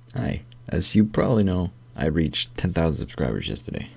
Hi. As you probably know, I reached 10,000 subscribers yesterday.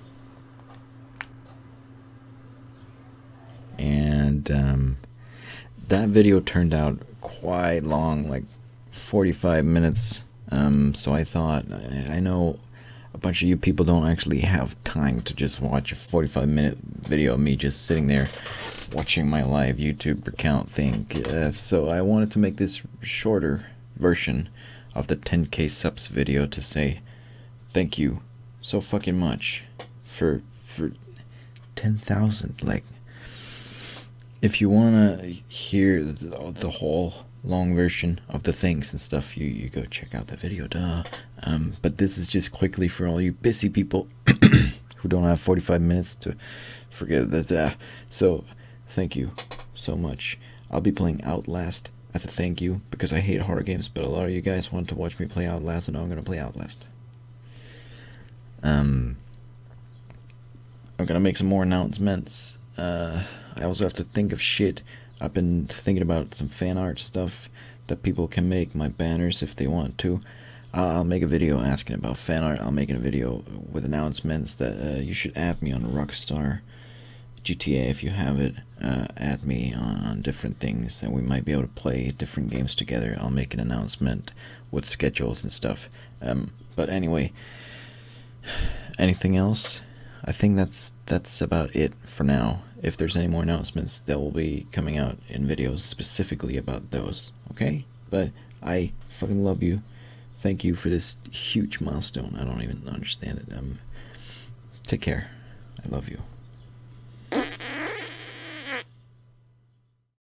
And that video turned out quite long, like 45 minutes. So I thought, I know a bunch of you people don't actually have time to just watch a 45-minute video of me just sitting there watching my live YouTube account thing. So I wanted to make this shorter version of the 10K subs video to say thank you so fucking much for 10,000. Like, if you wanna hear the whole long version of the things and stuff, you go check out the video, duh. But this is just quickly for all you busy people who don't have 45 minutes to forget that. So thank you so much. I'll be playing Outlast as a thank you because I hate horror games, but a lot of you guys want to watch me play Outlast, and I'm gonna play Outlast. I'm gonna make some more announcements. I also have to think of shit. I've been thinking about some fan art stuff that people can make, my banners if they want to. I'll make a video asking about fan art. I'll make a video with announcements that you should add me on Rockstar GTA if you have it. Add me on different things, and we might be able to play different games together. I'll make an announcement with schedules and stuff. But anyway, anything else? I think that's about it for now. If there's any more announcements, they will be coming out in videos specifically about those, okay? But I fucking love you. Thank you for this huge milestone. I don't even understand it. Take care. I love you.